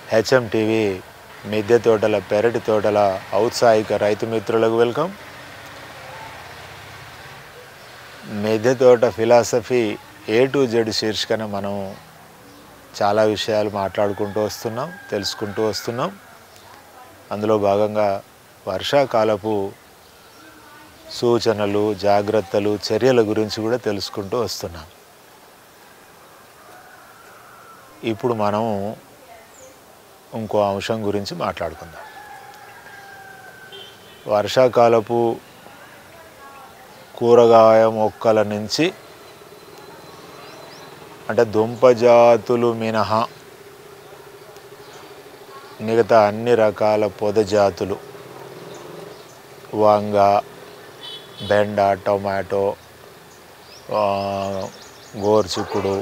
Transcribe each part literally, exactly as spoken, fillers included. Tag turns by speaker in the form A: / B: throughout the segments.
A: HM TV మిద్దె తోటల పెరటి తోటల ఔత్సాహిక రైతు మిత్రులకు వెల్కమ్. మిద్దె తోట ఫిలాసఫీ ఏ టు జెడ్ శీర్షికన మనం చాలా విషయాలు మాట్లాడుకుంటూ వస్తున్నాం, తెలుసుకుంటూ వస్తున్నాం. అందులో భాగంగా వర్షాకాలపు సూచనలు, జాగ్రత్తలు, చర్యల గురించి కూడా తెలుసుకుంటూ వస్తున్నాం. ఇప్పుడు మనం ఇంకో అంశం గురించి మాట్లాడుకుందాం. వర్షాకాలపు కూరగాయ మొక్కల నుంచి, అంటే దుంప జాతులు మినహా మిగతా అన్ని రకాల పొద జాతులు, వంగ, బెండ, టొమాటో, గోరుచిక్కుడు,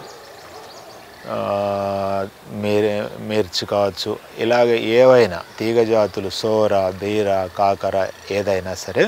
A: మిర్ మిర్చి కావచ్చు, ఇలాగ ఏవైనా తీగ జాతులు, సోర, బీర, కాకర, ఏదైనా సరే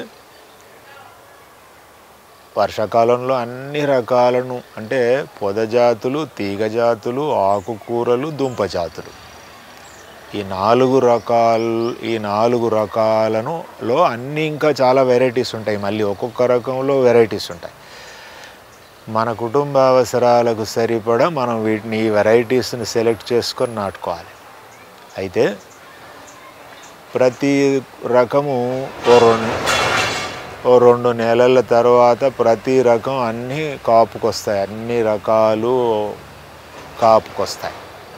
A: వర్షాకాలంలో అన్ని రకాలను, అంటే పొద జాతులు, తీగ జాతులు, ఆకుకూరలు, దుంప జాతులు, ఈ నాలుగు రకాలు ఈ నాలుగు రకాలను లో అన్నీ ఇంకా చాలా వెరైటీస్ ఉంటాయి. మళ్ళీ ఒక్కొక్క రకంలో వెరైటీస్ ఉంటాయి. మన కుటుంబ అవసరాలకు సరిపడా మనం వీటిని ఈ వెరైటీస్ని సెలెక్ట్ చేసుకొని నాటుకోవాలి. అయితే ప్రతి రకము ఓ రెండు ఓ రెండు నెలల తర్వాత ప్రతి రకం అన్నీ కాపుకొస్తాయి, అన్ని రకాలు కాపుకొస్తాయి.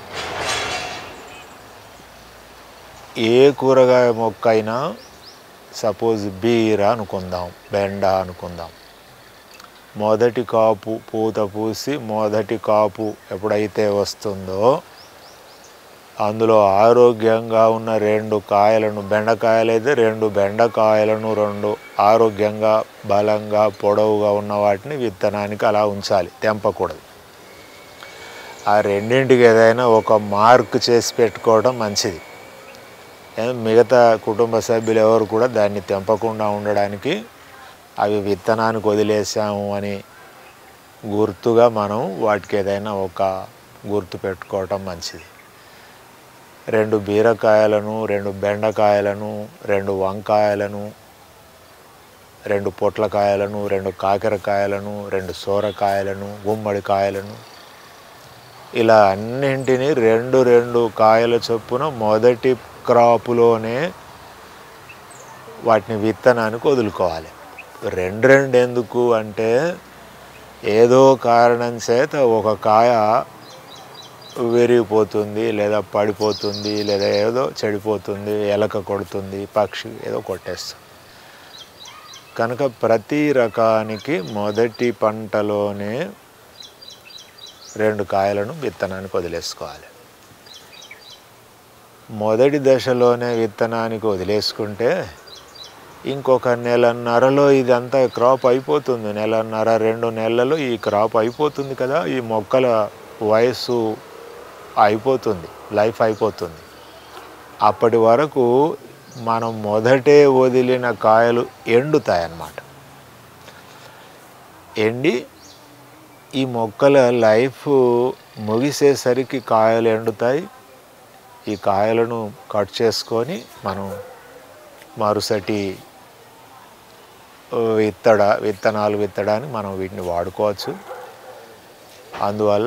A: ఏ కూరగాయ మొక్క అయినా, సపోజ్ బీర అనుకుందాం, బెండ అనుకుందాం, మొదటి కాపు పూత పూసి మొదటి కాపు ఎప్పుడైతే వస్తుందో అందులో ఆరోగ్యంగా ఉన్న రెండు కాయలను, బెండకాయలైతే రెండు బెండకాయలను, రెండు ఆరోగ్యంగా బలంగా పొడవుగా ఉన్న వాటిని విత్తనానికి అలా ఉంచాలి, తెంపకూడదు. ఆ రెండింటికి ఏదైనా ఒక మార్క్ చేసి పెట్టుకోవడం మంచిది. మిగతా కుటుంబ సభ్యులు ఎవరు కూడా దాన్ని తెంపకుండా ఉండడానికి అవి విత్తనానికి వదిలేసాము అని గుర్తుగా మనం వాటికి ఏదైనా ఒక గుర్తు పెట్టుకోవటం మంచిది. రెండు బీరకాయలను, రెండు బెండకాయలను, రెండు వంకాయలను, రెండు పొట్లకాయలను, రెండు కాకరకాయలను, రెండు సోరకాయలను, గుమ్మడికాయలను, ఇలా అన్నింటినీ రెండు రెండు కాయల చొప్పున మొదటి క్రాపులోనే వాటిని విత్తనానికి వదులుకోవాలి. రెండు రెండు ఎందుకు అంటే, ఏదో కారణం చేత ఒక కాయ విరిగిపోతుంది, లేదా పడిపోతుంది, లేదా ఏదో చెడిపోతుంది, ఎలక కొడుతుంది, పక్షి ఏదో కొట్టేస్తుంది. కనుక ప్రతి రకానికి మొదటి పంటలోనే రెండు కాయలను విత్తనానికి వదిలేసుకోవాలి. మొదటి దశలోనే విత్తనానికి వదిలేసుకుంటే ఇంకొక నెలన్నరలో ఇదంతా క్రాప్ అయిపోతుంది. నెలన్నర రెండు నెలలు ఈ క్రాప్ అయిపోతుంది కదా, ఈ మొక్కల వయస్సు అయిపోతుంది, లైఫ్ అయిపోతుంది. అప్పటి వరకు మనం మొదటే వదిలిన కాయలు ఎండుతాయన్నమాట. ఎండి ఈ మొక్కల లైఫ్ ముగిసేసరికి కాయలు ఎండుతాయి. ఈ కాయలను కట్ చేసుకొని మనం మరుసటి విత్తడ విత్తనాలు విత్తడానికి మనం వీటిని వాడుకోవచ్చు. అందువల్ల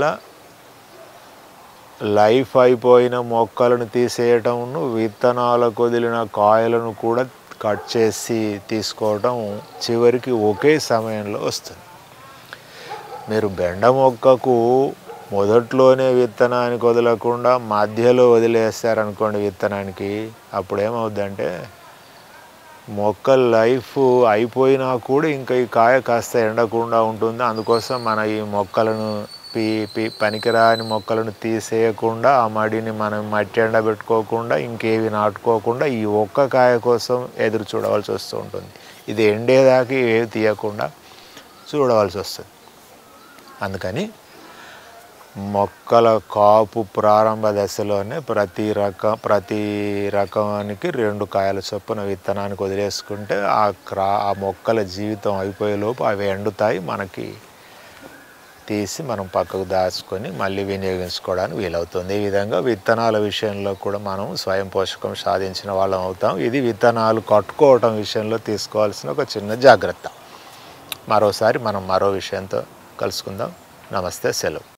A: లైఫ్ అయిపోయిన మొక్కలను తీసేయటంను, విత్తనాలకు వదిలిన కాయలను కూడా కట్ చేసి తీసుకోవడం చివరికి ఒకే సమయంలో వస్తుంది. మీరు బెండ మొక్కకు మొదట్లోనే విత్తనానికి వదలకుండా మధ్యలో వదిలేస్తారనుకోండి విత్తనానికి, అప్పుడు ఏమవుద్దంటే మొక్క లైఫ్ అయిపోయినా కూడా ఇంకా ఈ కాయ కాస్త ఎండకుండా ఉంటుంది. అందుకోసం మన ఈ మొక్కలను పీ పీ పనికిరాని మొక్కలను తీసేయకుండా, ఆ మడిని మనం మట్టి ఎండబెట్టుకోకుండా, ఇంకేవి నాటుకోకుండా ఈ ఒక్క కాయ కోసం ఎదురు చూడవలసి వస్తూ ఉంటుంది. ఇది ఎండేదాకా ఏవి తీయకుండా చూడవలసి వస్తుంది. అందుకని మొక్కల కాపు ప్రారంభ దశలోనే ప్రతి రకం ప్రతి రకానికి రెండు కాయల చొప్పున విత్తనానికి వదిలేసుకుంటే ఆ క్రా ఆ మొక్కల జీవితం అయిపోయేలోపు అవి ఎండుతాయి, మనకి తీసి మనం పక్కకు దాచుకొని మళ్ళీ వినియోగించుకోవడానికి వీలవుతుంది. ఈ విధంగా విత్తనాల విషయంలో కూడా మనం స్వయం పోషకం సాధించిన వాళ్ళం అవుతాం. ఇది విత్తనాలు కట్టుకోవటం విషయంలో తీసుకోవాల్సిన ఒక చిన్న జాగ్రత్త. మరోసారి మనం మరో విషయంతో కలుసుకుందాం. నమస్తే, సెలవు.